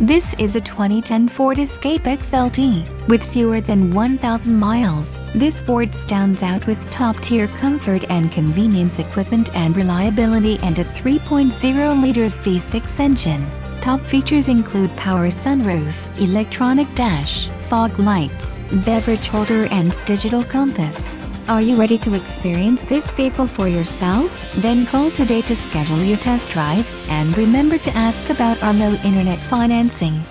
This is a 2010 Ford Escape XLT. With fewer than 1,000 miles, this Ford stands out with top-tier comfort and convenience, equipment and reliability, and a 3.0-liter V6 engine. Top features include power sunroof, electronic dash, fog lights, beverage holder and digital compass. Are you ready to experience this vehicle for yourself? Then call today to schedule your test drive, and remember to ask about our low internet financing.